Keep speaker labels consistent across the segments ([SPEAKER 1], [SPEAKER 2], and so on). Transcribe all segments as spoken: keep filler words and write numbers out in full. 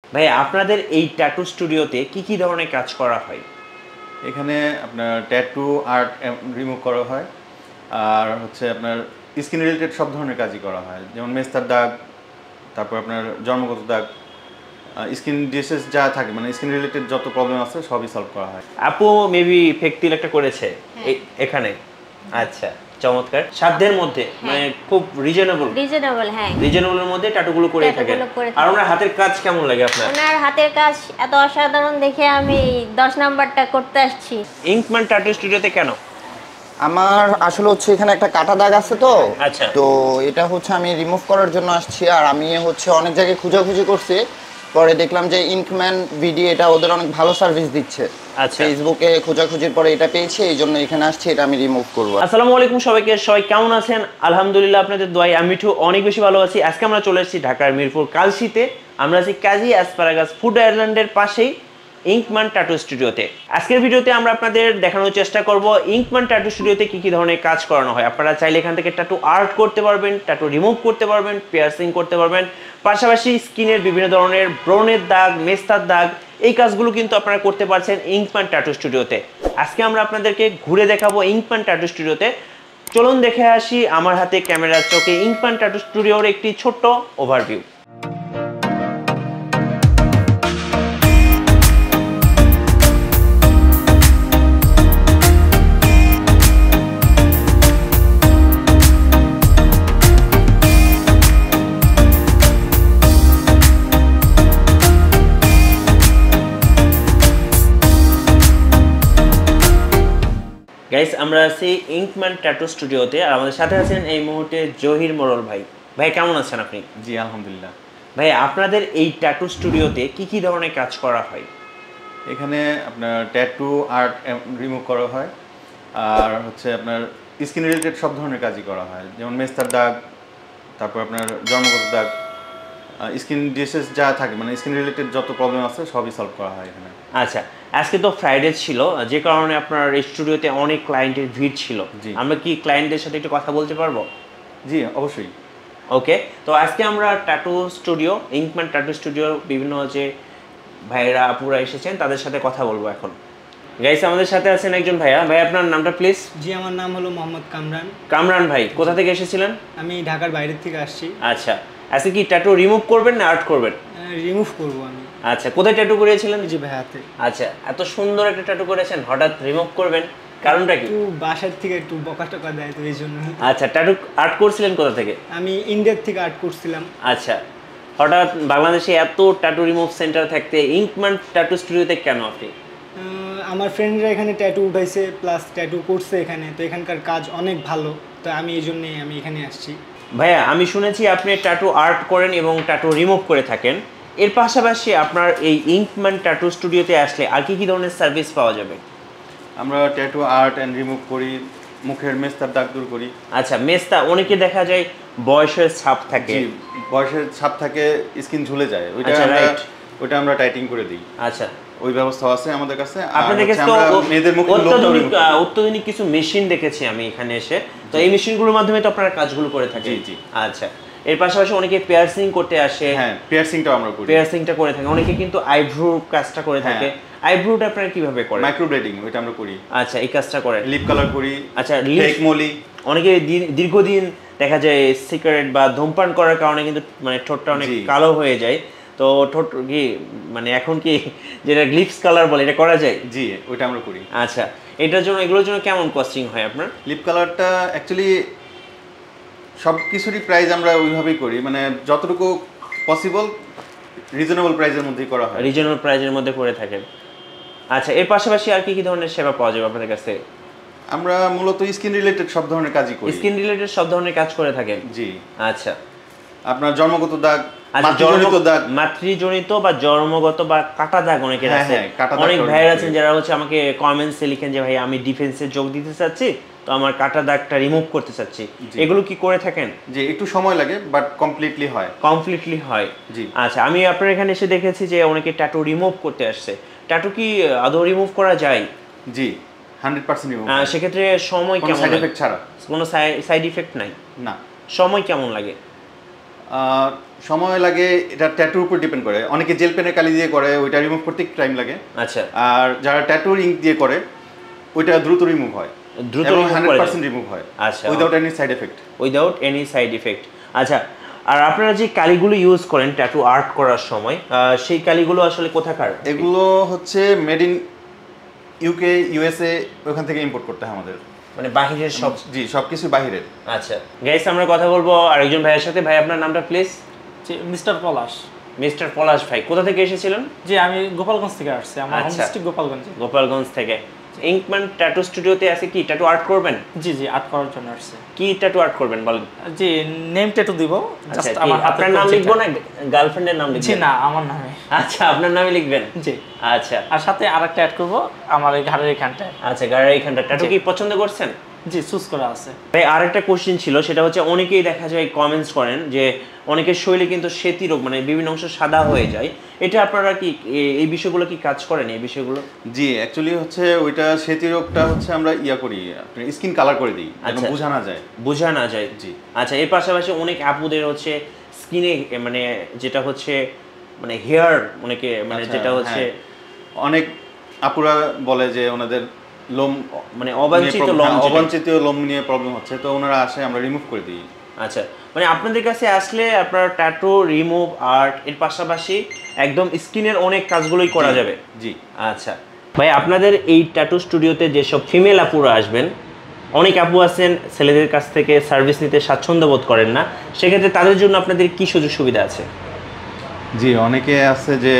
[SPEAKER 1] ভাই আপনাদের এই ট্যাটু স্টুডিওতে কি কি ধরনের কাজ করা হয়?
[SPEAKER 2] এখানে আপনার ট্যাটু আর্ট রিমুভ করা হয়, আর হচ্ছে আপনার স্কিন রিলেটেড সব ধরনের কাজই করা হয়, যেমন মেস্তার দাগ, তারপর আপনার জন্মগত দাগ, স্কিন ডিজিজ যা থাকে মানে স্কিন রিলেটেড যত প্রবলেম আছে সবই সলভ করা হয়।
[SPEAKER 1] আপু মেবি ফেকটিল একটা করেছে এখানে। আচ্ছা, চমৎকার। সাধ্যের মধ্যে মানে খুব রিজনেবল
[SPEAKER 3] রিজনেবল হ্যাঁ
[SPEAKER 1] রিজনেবলের মধ্যে ট্যাটুগুলো করে থাকেন। আর ওনার হাতের কাজ কেমন লাগে আপনার?
[SPEAKER 3] ওনার হাতের কাজ এত অসাধারণ দেখে আমি দশ নাম্বারটা করতে আসছি।
[SPEAKER 1] ইঙ্কম্যান ট্যাটু স্টুডিওতে কেন?
[SPEAKER 4] আমার আসলে হচ্ছে এখানে একটা কাটা দাগ আছে, তো
[SPEAKER 1] আচ্ছা,
[SPEAKER 4] তো এটা হচ্ছে আমি রিমুভ করার জন্য আসছি। আর আমি হচ্ছে অনেক জায়গায় খোঁজাখুঁজি করছি, পরে দেখলাম যে ইঙ্কম্যান ভিডি এটা ওদের অনেক ভালো সার্ভিস দিচ্ছে।
[SPEAKER 1] আচ্ছা,
[SPEAKER 4] ফেসবুকে খোঁজাখুঁজির পরে এটা পেয়েছি, এই জন্য এখানে আসছি, এটা আমি রিমুভ করব।
[SPEAKER 1] আসসালামু আলাইকুম সবাইকে, সবাই কেমন আছেন? আলহামদুলিল্লাহ আপনাদের দোয়ায় আমি একটু অনেক বেশি ভালো আছি। আজকে আমরা চলে এসেছি ঢাকার মিরপুর কালশিতে। আমরা আছি কাজী অ্যাসপারাগাস ফুড আইল্যান্ডের পাশেই ইঙ্কম্যান ট্যাটু স্টুডিওতে। আজকের ভিডিওতে আমরা আপনাদের দেখানোর চেষ্টা করব ইঙ্কম্যান ট্যাটু স্টুডিওতে কি কি ধরনের কাজ করানো হয়। আপনারা চাইলে এখান থেকে ট্যাটু আর্ট করতে পারবেন, ট্যাটু রিমুভ করতে পারবেন, পিয়ার্সিং করতে পারবেন, পাশাপাশি স্কিনের বিভিন্ন ধরনের ব্রণের দাগ, মেস্তার দাগ, এই কাজগুলো কিন্তু আপনারা করতে পারছেন ইঙ্কম্যান ট্যাটু স্টুডিওতে। আজকে আমরা আপনাদেরকে ঘুরে দেখাবো ইঙ্কম্যান ট্যাটু স্টুডিওতে। চলুন দেখে আসি আমার হাতে ক্যামেরার চোখে ইঙ্কম্যান ট্যাটু স্টুডিওর একটি ছোট্ট ওভারভিউ। গাইস, আমরা আছি ইঙ্কম্যান ট্যাটু স্টুডিওতে, আর আমাদের সাথে আছেন এই মুহূর্তে জহির মোড়ল ভাই। ভাই কেমন আছেন আপনি?
[SPEAKER 2] জি আলহামদুলিল্লাহ।
[SPEAKER 1] ভাই আপনাদের এই ট্যাটু স্টুডিওতে কি কি ধরনের কাজ করা হয়?
[SPEAKER 2] এখানে আপনার ট্যাটু আর্ট রিমুভ করা হয়, আর হচ্ছে আপনার স্কিন রিলেটেড সব ধরনের কাজই করা হয়, যেমন মেস্তার দাগ, তারপর আপনার জন্মগত দাগ, স্কিন ডিজিজ যা থাকে মানে স্কিন রিলেটেড যত প্রবলেম আছে সবই সলভ করা হয় এখানে।
[SPEAKER 1] আচ্ছা, আজকে তো ফ্রাইডে ছিল, যে কারণে আপনার স্টুডিওতে অনেক ক্লায়েন্টের ভিড় ছিল। আমরা কি ক্লায়েন্টদের সাথে একটু কথা বলতে পারবো?
[SPEAKER 2] জি অবশ্যই।
[SPEAKER 1] ওকে, তো আজকে আমরা ট্যাটু স্টুডিও ইঙ্কম্যান ট্যাটু স্টুডিওর বিভিন্ন যে ভাইয়েরা আপুরা এসেছেন তাদের সাথে কথা বলবো এখন। গাইস, আমাদের সাথে আছেন একজন ভাইয়া। ভাই আপনার নামটা প্লিজ?
[SPEAKER 5] জি, আমার নাম হলো মোহাম্মদ কামরান।
[SPEAKER 1] কামরান ভাই, কোথা থেকে এসেছিলেন?
[SPEAKER 5] আমি ঢাকার বাইরে থেকে আসছি।
[SPEAKER 1] আচ্ছা, আজকে কি ট্যাটু রিমুভ করবেন না আর্ট করবেন?
[SPEAKER 5] রিমুভ করব আমি।
[SPEAKER 1] আচ্ছা, কোথায় ট্যাটু করিয়েছিলেন?
[SPEAKER 5] জি ভাই, হাতে।
[SPEAKER 1] আচ্ছা, এত সুন্দর একটা ট্যাটু করেছেন, হঠাৎ রিমুভ করবেন, কারণটা কি?
[SPEAKER 5] একটু বাসার থেকে একটু বকা টকা দেয়, তো এই জন্য।
[SPEAKER 1] আচ্ছা, ট্যাটু আর্ট করছিলেন কোথা থেকে?
[SPEAKER 5] আমি ইন্ডিয়ার থেকে আর্ট করছিলাম।
[SPEAKER 1] আচ্ছা, হঠাৎ বাংলাদেশে এত ট্যাটু রিমুভ সেন্টার থাকতে ইঙ্কম্যান ট্যাটু স্টুডিওতে কেন আপনি?
[SPEAKER 5] আমার ফ্রেন্ডরা এখানে ট্যাটু উঠাইছে, প্লাস ট্যাটু করছে এখানে, তো এখানকার কাজ অনেক ভালো, তো আমি এই জন্যই আমি এখানে আসছি।
[SPEAKER 1] ভাইয়া, আমি শুনেছি আপনি ট্যাটু আর্ট করেন এবং ট্যাটু রিমুভ করে থাকেন। এর পাশাপাশি আপনার এই ইঙ্কম্যান ট্যাটু স্টুডিওতে আসলে আর কি কি ধরনের সার্ভিস পাওয়া যাবে?
[SPEAKER 2] আমরা ট্যাটু আর্ট অ্যান্ড রিমুভ করি, মুখের মেস্তার দাগ দূর করি।
[SPEAKER 1] আচ্ছা, মেস্তা অনেকে দেখা যায় বয়সের ছাপ থাকে।
[SPEAKER 2] জি, বয়সের ছাপ থাকে, স্কিন ঝুলে যায়, ওইটা আমরা ওইটা আমরা টাইটিং করে দিই।
[SPEAKER 1] আচ্ছা,
[SPEAKER 2] ওই ব্যবস্থা আছে আমাদের কাছে।
[SPEAKER 1] আপনাদের কাছে তো অত্যাধুনিক অত্যাধুনিক কিছু মেশিন দেখেছি আমি এখানে এসে, তো এই মেশিনগুলোর মাধ্যমে তো আপনারা কাজগুলো করে থাকেন।
[SPEAKER 2] জি জি।
[SPEAKER 1] আচ্ছা, এর পাশাপাশি অনেকে পিয়ার্সিং করতে আসে।
[SPEAKER 2] হ্যাঁ, পিয়ার্সিংটাও আমরা করি।
[SPEAKER 1] পিয়ার্সিংটা করে থাকে, অনেকে কিন্তু আইব্রো কাজটা করে থাকে। আইব্রোটা আপনারা কিভাবে করেন?
[SPEAKER 2] মাইক্রো ব্লেডিং, ওইটা আমরা করি।
[SPEAKER 1] আচ্ছা, এই কাজটা করেন।
[SPEAKER 2] লিপ কালার করি।
[SPEAKER 1] আচ্ছা,
[SPEAKER 2] ফেক মলি।
[SPEAKER 1] অনেকে দীর্ঘদিন দেখা যায় সিগারেট বা ধূমপান করার কারণে কিন্তু মানে ঠোঁটটা অনেক কালো হয়ে যায়, তো ঠোঁট কি মানে এখন কি যেটা লিপস কালার বলে এটা করা যায়?
[SPEAKER 2] জি, ওইটা আমরা করি।
[SPEAKER 1] আচ্ছা, এটার জন্য এগুলোর জন্য কেমন কস্টিং হয় আপনার?
[SPEAKER 2] লিপ কালারটা অ্যাকচুয়ালি সব কিছুরই প্রাইস আমরা ওইভাবেই করি, মানে যতটুকু পসিবল রিজনেবল প্রাইসের মধ্যেই করা হয়।
[SPEAKER 1] রিজনেবল প্রাইসের মধ্যে করে থাকেন। আচ্ছা, এর পাশাপাশি আর কি কি ধরনের সেবা পাওয়া যাবে আপনাদের কাছে?
[SPEAKER 2] আমরা মূলত স্কিন রিলেটেড সব ধরনের কাজই করি।
[SPEAKER 1] স্কিন রিলেটেড সব ধরনের কাজ করে থাকেন?
[SPEAKER 2] জি।
[SPEAKER 1] আচ্ছা,
[SPEAKER 2] আপনার জন্মগত দাগ,
[SPEAKER 1] মাতৃজনিত দাগ, মাতৃজনিত বা জন্মগত বা কাটা দাগ অনেকের আছে। অনেক ভাইয়ের আছেন যারা হচ্ছে আমাকে কমেন্টসে লিখেন যে ভাই আমি ডিফেন্সে যোগ দিতে চাচ্ছি, তো আমার কাটা দাগটা রিমুভ করতে চাচ্ছি। এগুলো কি করে থাকেন?
[SPEAKER 2] যে একটু সময় লাগে, বাট কমপ্লিটলি হয়।
[SPEAKER 1] কমপ্লিটলি হয়।
[SPEAKER 2] জি।
[SPEAKER 1] আচ্ছা, আমি আপনার এখানে এসে দেখেছি যে অনেকে ট্যাটু রিমুভ করতে আসছে। ট্যাটু কি আদৌ রিমুভ করা যায়?
[SPEAKER 2] জি, হান্ড্রেড পার্সেন্ট রিমুভ।
[SPEAKER 1] সেক্ষেত্রে সময় কেমন?
[SPEAKER 2] সাইড এফেক্ট ছাড়া।
[SPEAKER 1] কোনো সাইড ইফেক্ট নাই?
[SPEAKER 2] না।
[SPEAKER 1] সময় কেমন লাগে?
[SPEAKER 2] সময় লাগে, এটা ট্যাটুর উপর ডিপেন্ড করে। অনেকে জেল পেনের কালি দিয়ে করে, ওইটা রিমুভ করতে একটু টাইম লাগে।
[SPEAKER 1] আচ্ছা।
[SPEAKER 2] আর যারা ট্যাটুর ইঙ্ক দিয়ে করে ওইটা দ্রুত রিমুভ হয়,
[SPEAKER 1] দ্রুত
[SPEAKER 2] হান্ড্রেড পার্সেন্ট রিমুভ হয়।
[SPEAKER 1] আচ্ছা,
[SPEAKER 2] without any side effect.
[SPEAKER 1] Without any side effect. আচ্ছা, আর আপনারা যে কালিগুলো ইউজ করেন ট্যাটু আর্ট করার সময়, সেই কালিগুলো আসলে কোথাকার?
[SPEAKER 2] এগুলো হচ্ছে মেড ইন ইউকে, ইউএসএ, ওখান থেকে ইম্পোর্ট করতে হয় আমাদের,
[SPEAKER 1] মানে বাহিরের সব?
[SPEAKER 2] জি, সবকিছু বাহিরের।
[SPEAKER 1] আচ্ছা গাইস, আমরা কথা বলবো আরেকজন ভাইয়ের সাথে। ভাই আপনার নামটা প্লিজ?
[SPEAKER 6] জি, মিস্টার পলাশ।
[SPEAKER 1] মিস্টার পলাশ ভাই, কোথা থেকে এসেছিলেন?
[SPEAKER 6] জি, আমি গোপালগঞ্জ থেকে আসছি, আমার হোম ডিস্ট্রিক্ট গোপালগঞ্জ।
[SPEAKER 1] গোপালগঞ্জ থেকে। ইঙ্কম্যান ট্যাটু স্টুডিওতে আছে কি ট্যাটু আর্ট করবেন?
[SPEAKER 6] জি জি, আর্ট করার জন্য আসছে।
[SPEAKER 1] কি ট্যাটু আর্ট করবেন বলেন?
[SPEAKER 6] জি, নেম ট্যাটু দিব।
[SPEAKER 1] জাস্ট আমার আপনার নাম লিখবো না গার্লফ্রেন্ডের নাম লিখবেন?
[SPEAKER 6] জি না, আমার নামে।
[SPEAKER 1] আচ্ছা, আপনার নামে লিখবেন?
[SPEAKER 6] জি।
[SPEAKER 1] আচ্ছা,
[SPEAKER 6] আর সাথে আরেকটা অ্যাড করব আমার এই ঘাড়ের এখানটায়।
[SPEAKER 1] আচ্ছা, ঘাড়ের এখানটা ট্যাটু কি পছন্দ করছেন?
[SPEAKER 6] জি, চুজ করা আছে।
[SPEAKER 1] ভাই আরেকটা কোশ্চেন ছিল, সেটা হচ্ছে অনেকেই দেখা যায় কমেন্টস করেন যে অনেকের শরীরে কিন্তু সেতি রোগ, মানে বিভিন্ন অংশ সাদা হয়ে যায়, এটা আপনারা কি এই বিষয়গুলো কি কাজ করেন এই বিষয়গুলো?
[SPEAKER 2] জি, অ্যাকচুয়ালি হচ্ছে ওইটা সেতি রোগটা হচ্ছে আমরা ইয়া করি, আপনি স্কিন কালার করে দিই, যেন বোঝা না যায়।
[SPEAKER 1] বোঝা না যায়,
[SPEAKER 2] জি।
[SPEAKER 1] আচ্ছা, এর পাশাপাশি অনেক আপুদের হচ্ছে স্কিনে মানে যেটা হচ্ছে মানে হেয়ার, অনেকে মানে যেটা হচ্ছে
[SPEAKER 2] অনেক আপুরা বলে যে ওনাদের লোম
[SPEAKER 1] মানে অবাঞ্ছিত লোম
[SPEAKER 2] অবাঞ্ছিত লোম নিয়ে প্রবলেম হচ্ছে, তো ওনারা আসে, আমরা রিমুভ করে দিই।
[SPEAKER 1] আচ্ছা, মানে আপনাদের কাছে আসলে আপনার ট্যাটু রিমুভ আর্ট এর পাশাপাশি একদম স্কিনের অনেক কাজগুলোই করা যাবে?
[SPEAKER 2] জি।
[SPEAKER 1] আচ্ছা ভাই, আপনাদের এই ট্যাটু স্টুডিওতে যেসব ফিমেল আপুরা আসবেন, অনেক আপু আছেন ছেলেদের কাছ থেকে সার্ভিস নিতে স্বাচ্ছন্দ্য বোধ করেন না, সেক্ষেত্রে তাদের জন্য আপনাদের কি সুযোগ সুবিধা আছে?
[SPEAKER 2] জি, অনেকে আছে যে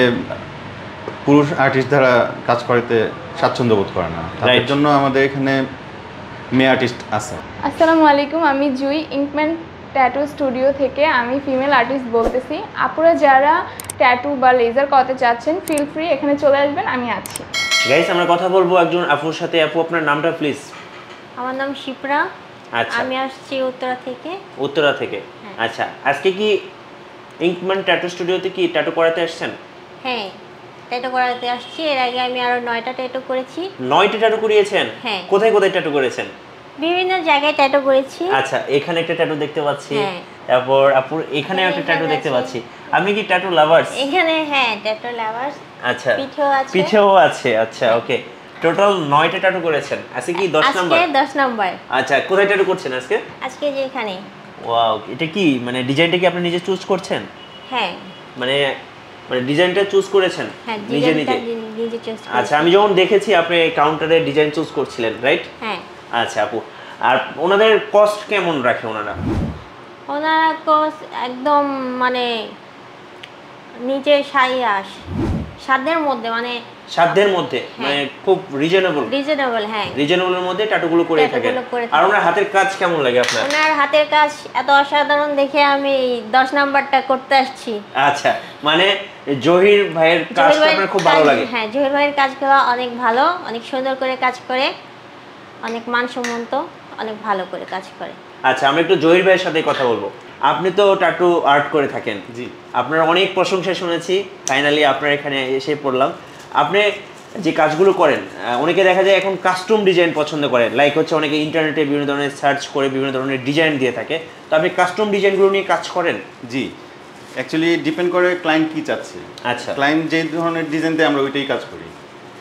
[SPEAKER 2] পুরুষ আর্টিস্ট দ্বারা কাজ করতে স্বাচ্ছন্দ্য বোধ করে না, তাদের জন্য আমাদের এখানে মেয়ে আর্টিস্ট আছে।
[SPEAKER 7] আসসালামু আলাইকুম, আমি জুই, ইঙ্কম্যান ট্যাটু স্টুডিও থেকে। আমি ফিমেল আর্টিস্ট বলতেছি। আপুরা যারা ট্যাটু বা লেজার করতে চাচ্ছেন, ফিল ফ্রি, এখানে চলে আসবেন, আমি আছি।
[SPEAKER 1] গাইস, আমরা কথা বলবো একজন আপুর সাথে। আপু, আপনার নামটা প্লিজ?
[SPEAKER 3] আমার নাম শিপ্রা।
[SPEAKER 1] আচ্ছা,
[SPEAKER 3] আমি আসছি উত্তরা থেকে।
[SPEAKER 1] উত্তরা থেকে। আচ্ছা, আজকে কি ইঙ্কম্যান ট্যাটু স্টুডিওতে কি ট্যাটু করাতে আসছেন?
[SPEAKER 3] হ্যাঁ, ট্যাটু করাতে আসছি। এর আগে আমি আরো নয়টা ট্যাটু করেছি।
[SPEAKER 1] নয়টা ট্যাটু করিয়েছেন?
[SPEAKER 3] হ্যাঁ।
[SPEAKER 1] কোথায় কোথায় ট্যাটু করেছেন?
[SPEAKER 3] বিভিন্ন জায়গায় ট্যাটু করেছি।
[SPEAKER 1] আচ্ছা, এখানে একটা ট্যাটু দেখতে পাচ্ছি, তারপর আপুর এখানে একটা ট্যাটু দেখতে পাচ্ছি। আপনি কি ট্যাটু লাভার্স?
[SPEAKER 3] এখানে হ্যাঁ, ট্যাটু লাভার্স।
[SPEAKER 1] আচ্ছা,
[SPEAKER 3] পিঠেও আছে।
[SPEAKER 1] পিঠেও আছে। আচ্ছা, ওকে, টোটাল নয়টা ট্যাটু করেছেন। আজকে কি দশ নাম্বার?
[SPEAKER 3] আজকে দশ নাম্বার।
[SPEAKER 1] আচ্ছা, কোথায় ট্যাটু করছেন আজকে?
[SPEAKER 3] আজকে যে এখানে।
[SPEAKER 1] ওয়াও, এটা কি মানে ডিজাইনটা কি আপনি নিজে চুজ করছেন?
[SPEAKER 3] হ্যাঁ।
[SPEAKER 1] মানে মানে ডিজাইনটা চুজ করেছেন নিজে নিজে?
[SPEAKER 3] নিজে চুজ করেছি।
[SPEAKER 1] আচ্ছা, আমি যখন দেখেছি আপনি কাউন্টারে ডিজাইন চুজ করছিলেন, রাইট?
[SPEAKER 3] হ্যাঁ।
[SPEAKER 1] আচ্ছা আপু, আর ওনাদের কস্ট কেমন রাখে ওনারা?
[SPEAKER 3] ওনারা কস্ট একদম মানে নিচে সাইয়াস সাধ্যের মধ্যে, মানে
[SPEAKER 1] সাধ্যের মধ্যে, মানে খুব রিজনেবল।
[SPEAKER 3] রিজনেবল, হ্যাঁ,
[SPEAKER 1] রিজনেবলের মধ্যে ট্যাটুগুলো করে থাকেন। আর ওনার হাতের কাজ কেমন লাগে আপনার?
[SPEAKER 3] ওনার হাতের কাজ এত অসাধারণ দেখে আমি দশ নাম্বারটা করতে আসছি।
[SPEAKER 1] আচ্ছা, মানে জহির ভাইয়ের কাজটা আপনার খুব ভালো লাগে?
[SPEAKER 3] হ্যাঁ, জহির ভাইয়ের কাজগুলো অনেক ভালো, অনেক সুন্দর করে কাজ করে, অনেক মানসম্মত, অনেক ভালো করে কাজ করে।
[SPEAKER 1] আচ্ছা, আমরা একটু জহির ভাইয়ের সাথে কথা বলবো। আপনি তো ট্যাটু আর্ট করে থাকেন।
[SPEAKER 2] জি।
[SPEAKER 1] আপনার অনেক প্রশংসা শুনেছি, ফাইনালি আপনার এখানে এসে পড়লাম। আপনি যে কাজগুলো করেন, অনেকে দেখা যায় এখন কাস্টম ডিজাইন পছন্দ করে, লাইক হচ্ছে অনেকে ইন্টারনেটে বিভিন্ন ধরনের সার্চ করে বিভিন্ন ধরনের ডিজাইন দিয়ে থাকে, তো আপনি কাস্টম ডিজাইনগুলো নিয়ে কাজ করেন?
[SPEAKER 2] জি, অ্যাকচুয়ালি ডিপেন্ড করে ক্লায়েন্ট কী চাচ্ছে।
[SPEAKER 1] আচ্ছা,
[SPEAKER 2] ক্লায়েন্ট যে ধরনের ডিজাইন দেয় আমরা ওইটাই কাজ করি।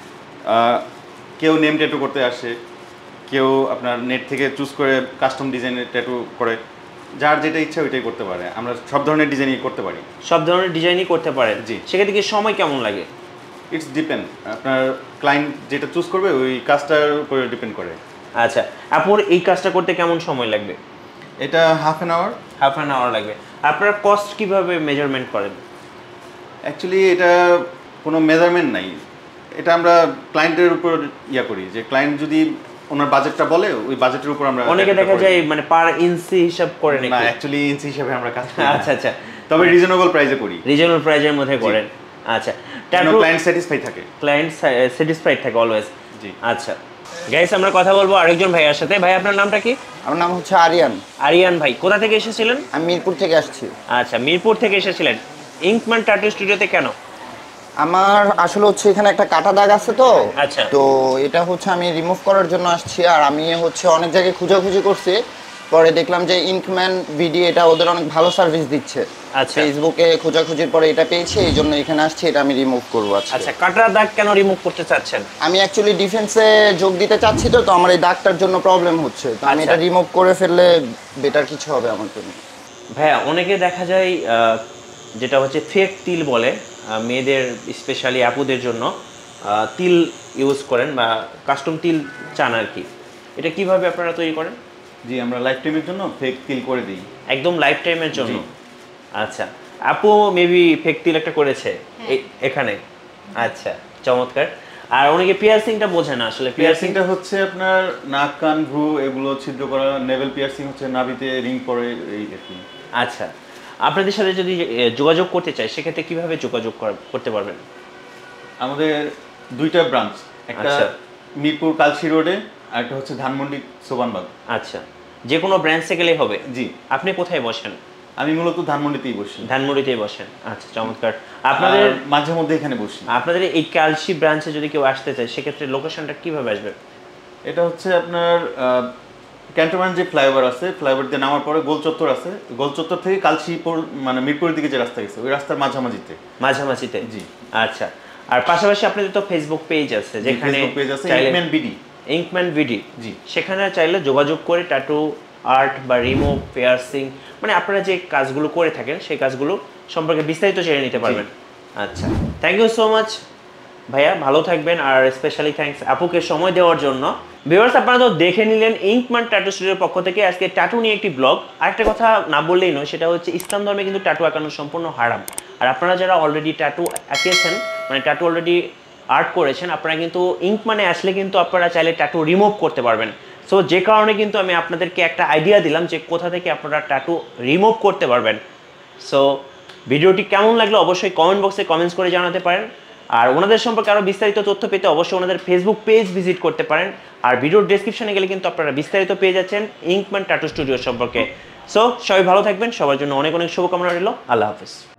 [SPEAKER 2] কেউ নেম ট্যাটু করতে আসে, কেউ আপনার নেট থেকে চুজ করে কাস্টম ডিজাইনের ট্যাটু করে, যার যেটা ইচ্ছা ওইটাই করতে পারে। আমরা সব ধরনের ডিজাইনই করতে পারি।
[SPEAKER 1] সব ধরনের ডিজাইনই করতে পারেন?
[SPEAKER 2] জি।
[SPEAKER 1] সেক্ষেত্রে কি সময় কেমন লাগে?
[SPEAKER 2] ইটস ডিপেন্ড, আপনার ক্লায়েন্ট যেটা চুজ করবে ওই কাজটার উপরে ডিপেন্ড করে।
[SPEAKER 1] আচ্ছা, আপনার এই কাজটা করতে কেমন সময় লাগবে?
[SPEAKER 2] এটা half an hour.
[SPEAKER 1] Half an hour লাগবে। আপনার কস্ট কিভাবে মেজারমেন্ট করেন?
[SPEAKER 2] অ্যাকচুয়ালি এটা কোনো মেজারমেন্ট নাই, এটা আমরা ক্লায়েন্টের উপর ইয়া করি, যে ক্লায়েন্ট যদি ওনার বাজেটটা বলে ওই বাজেটের উপর আমরা।
[SPEAKER 1] অনেকে দেখা যায় মানে পার ইঞ্চি হিসাব করে নাকি?
[SPEAKER 2] না, অ্যাকচুয়ালি ইঞ্চি হিসাবে আমরা কাজ করি।
[SPEAKER 1] আচ্ছা আচ্ছা,
[SPEAKER 2] তবে রিজনেবল প্রাইসে করি।
[SPEAKER 1] রিজনেবল প্রাইসের মধ্যে করেন? আচ্ছা,
[SPEAKER 2] ট্যাটু ক্লায়েন্ট স্যাটিসফাই থাকে।
[SPEAKER 1] ক্লায়েন্ট স্যাটিসফাইড থাকে অলওয়েজ।
[SPEAKER 2] জি।
[SPEAKER 1] আচ্ছা গাইস, আমরা কথা বলবো আরেকজন ভাইয়ের সাথে। ভাই, আপনার নামটা কি?
[SPEAKER 4] আমার নাম হচ্ছে আরিয়ান।
[SPEAKER 1] আরিয়ান ভাই, কোথা থেকে এসেছিলেন?
[SPEAKER 4] আমি মিরপুর থেকে আসছি।
[SPEAKER 1] আচ্ছা, মিরপুর থেকে এসেছিলেন। ইঙ্কম্যান ট্যাটু স্টুডিওতে কেন?
[SPEAKER 4] আমার আসলে হচ্ছে এখানে একটা কাটা দাগ আছে, তো
[SPEAKER 1] আচ্ছা,
[SPEAKER 4] তো এটা হচ্ছে আমি রিমুভ করার জন্য আসছি। আর আমি হচ্ছে অনেক জায়গায় খোঁজাখুঁজি করছি, পরে দেখলাম যে ইঙ্কম্যান ভিডিও এটা ওদের অনেক ভালো সার্ভিস দিচ্ছে।
[SPEAKER 1] আচ্ছা।
[SPEAKER 4] ফেসবুকে খোঁজাখুঁজির পরে এটা পেয়েছি, এই জন্য এখানে আসছি, এটা আমি রিমুভ করবো।
[SPEAKER 1] আচ্ছা, কাটার দাগ কেন রিমুভ করতে চাচ্ছেন?
[SPEAKER 4] আমি অ্যাকচুয়ালি ডিফেন্সে যোগ দিতে চাচ্ছি, তো তো আমার এই দাগটার জন্য প্রবলেম হচ্ছে, তো আমি
[SPEAKER 1] আচ্ছা।
[SPEAKER 4] এটা রিমুভ করে ফেললে বেটার কিছু হবে আমার জন্য।
[SPEAKER 1] ভাইয়া অনেকে দেখা যায় আহ, যেটা হচ্ছে ফেক তিল বলে, আহ, মেয়েদের স্পেশালি আপুদের জন্য আহ, তিল ইউজ করেন বা কাস্টম তিল চান আর কি, এটা কিভাবে আপনারা তৈরি করেন?
[SPEAKER 2] জি, আমরা লাইফ টাইমের জন্য ফেক তিল করে দিই।
[SPEAKER 1] একদম লাইফ টাইমের জন্য?
[SPEAKER 2] জি।
[SPEAKER 1] আচ্ছা, আপু মেবি ফেক তিল একটা করেছে এ- এখানে। আচ্ছা, চমৎকার। আর অনেকে পিয়ার্সিংটা বোঝে না আসলে।
[SPEAKER 2] পিয়ার্সিংটা হচ্ছে আপনার নাক কান ভ্রু এগুলো ছিদ্র করা, নেভেল পিয়ার্সিং হচ্ছে নাভিতে রিং পরে এই আর কি।
[SPEAKER 1] আচ্ছা, আপনাদের সাথে যদি এ, যোগাযোগ করতে চাই সেক্ষেত্রে কিভাবে যোগাযোগ করা- করতে পারবেন?
[SPEAKER 2] আমাদের দুইটা ব্রাঞ্চ, একটা
[SPEAKER 1] আচ্ছা।
[SPEAKER 2] মিরপুর কালশি রোডে আর একটা হচ্ছে ধানমন্ডি সোবানবাগ।
[SPEAKER 1] আচ্ছা, যে কোনো ব্রাঞ্চে গেলেই হবে?
[SPEAKER 2] জি।
[SPEAKER 1] আপনি কোথায় বসেন?
[SPEAKER 2] আমি মূলত ধানমন্ডিতেই বসি।
[SPEAKER 1] ধানমন্ডিতেই বসেন? আচ্ছা, চমৎকার। আপনাদের
[SPEAKER 2] আপনাদের মাঝে মধ্যে এখানে বসি।
[SPEAKER 1] আপনাদের এই কালশি ব্রাঞ্চে যদি কেউ আসতে চায় সেক্ষেত্রে লোকেশনটা কিভাবে আসবে?
[SPEAKER 2] এটা হচ্ছে আপনার ক্যান্টনমেন্ট যে ফ্লাইওভার আছে, ফ্লাইওভার দিয়ে নামার পরে গোল চত্বর আছে, গোল চত্বর থেকে কালশিপুর মানে মিরপুরের দিকে যে রাস্তা গেছে ওই রাস্তার মাঝামাঝিতে।
[SPEAKER 1] মাঝামাঝিতে?
[SPEAKER 2] জি।
[SPEAKER 1] আচ্ছা, আর পাশাপাশি আপনাদের তো ফেসবুক পেজ আছে যেখানে
[SPEAKER 2] ফেসবুক পেজ আছে
[SPEAKER 1] চাইলে-
[SPEAKER 2] ইঙ্কম্যান বিডি।
[SPEAKER 1] ইঙ্কম্যান ভিডি।
[SPEAKER 2] জি।
[SPEAKER 1] সেখানে চাইলে যোগাযোগ করে ট্যাটু আর্ট বা রিমুভ, পিয়ার্সিং, মানে আপনারা যে কাজগুলো করে থাকেন সেই কাজগুলো সম্পর্কে বিস্তারিত জেনে নিতে পারবেন। আচ্ছা, থ্যাংক ইউ সো মাচ ভাইয়া, ভালো থাকবেন। আর স্পেশালি থ্যাঙ্কস আপুকে সময় দেওয়ার জন্য। ভিউয়ার্স, আপনারা তো দেখে নিলেন ইঙ্কম্যান ট্যাটু স্টুডিওর পক্ষ থেকে আজকে ট্যাটু নিয়ে একটি ব্লগ। আরেকটা কথা না বললেই নয়, সেটা হচ্ছে ইসলাম ধর্মে কিন্তু ট্যাটু আঁকানো সম্পূর্ণ হারাম। আর আপনারা যারা অলরেডি ট্যাটু আঁকিয়েছেন, মানে ট্যাটু অলরেডি আর্ট করেছেন, আপনারা কিন্তু ইঙ্কম্যানে আসলে কিন্তু আপনারা চাইলে ট্যাটু রিমুভ করতে পারবেন। সো যে কারণে কিন্তু আমি আপনাদেরকে একটা আইডিয়া দিলাম যে কোথা থেকে আপনারা ট্যাটু রিমুভ করতে পারবেন। সো ভিডিওটি কেমন লাগলো অবশ্যই কমেন্ট বক্সে কমেন্টস করে জানাতে পারেন। আর ওনাদের সম্পর্কে আরও বিস্তারিত তথ্য পেতে অবশ্যই ওনাদের ফেসবুক পেজ ভিজিট করতে পারেন। আর ভিডিওর ডেসক্রিপশনে গেলে কিন্তু আপনারা বিস্তারিত পেয়ে যাচ্ছেন ইঙ্কম্যান ট্যাটু স্টুডিও সম্পর্কে। সো সবাই ভালো থাকবেন, সবার জন্য অনেক অনেক শুভকামনা রইল। আল্লাহ হাফিজ।